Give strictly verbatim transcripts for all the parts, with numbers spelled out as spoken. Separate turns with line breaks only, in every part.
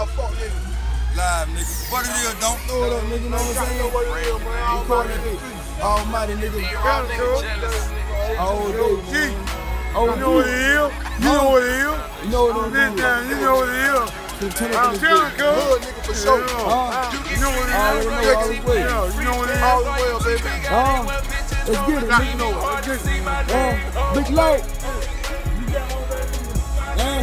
fuck nigga.
Live, nigga. What it is, don't
Throw it up, nigga, you know what I'm saying? Recording that bitch. Almighty nigga. All day, man. Oh,
you know what it is? You know what it is?
You know what it is?
You know what it is?
I'm
telling
you,
you,
hood nigga for sure.
You know what it is?
All the way.
You know what it is?
All the way, baby.
Uh,
let's get it, nigga. Know it. Let's get it. Uh, Big Low. Uh.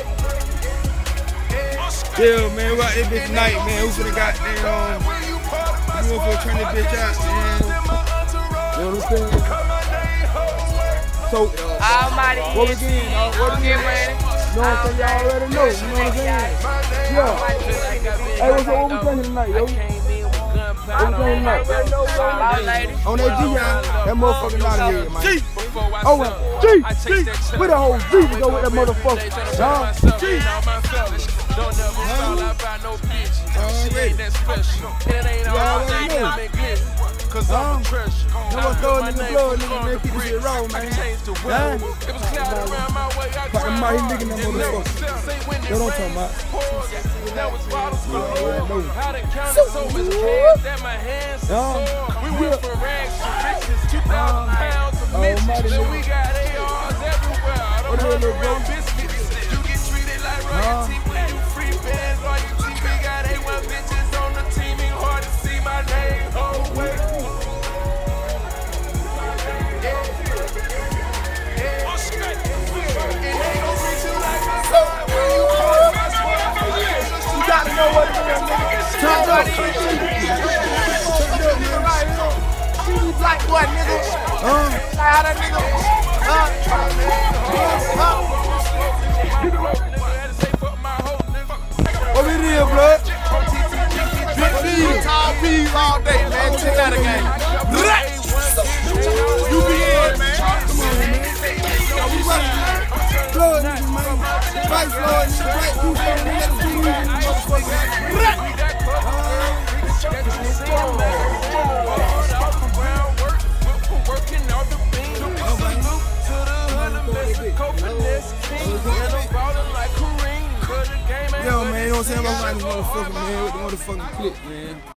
Yeah, man, we out this bitch tonight, man. We finna got damn, we finna turn this bitch out, man.
You understand? So,
Almighty
what we getting? Uh, what we getting, man? You know what I'm saying? Y'all already know. You know what I'm saying? Yeah. Hey, what's up? What we drinking tonight, yo? What we drinking tonight? On that G, y'all. That motherfucker not here, man. G. Oh, well. G. G. We the whole G to go with that motherfucker. Huh? G.
Don't never fall out by no bitch. She ain't that special. It ain't all day that make it. Cause I'm a treasure.
Never throw it in the blood, nigga, man. Keep this shit raw, man.
It was cloud around my way. I
fucking my he nigga that motherfucker. They don't talk about.
That was bottles for oil. I done counted so much cash that my hands are sore. We went from rags to riches, two thousand pounds of missions. And we got A Rs everywhere. I don't run around biscuits. You get treated like royalty when you free bands. Loyalty, we got A one bitches on the team. Ain't hard to see my name. Oh, wait.
You gotta know what it is, nigga. Turn up. Black boy, nigga. Uh. How that nigga? Uh. What it is, blood? Big P's, tall P's all day, man. Check out the game. You be in, man. Come on, man. We running, man. Blood, nigga, man. Right, blood, nigga. Right, you from the next two years, motherfucker. Yo, man, you know what I'm saying? I'm riding this motherfucker, man, with the motherfucking clip, man.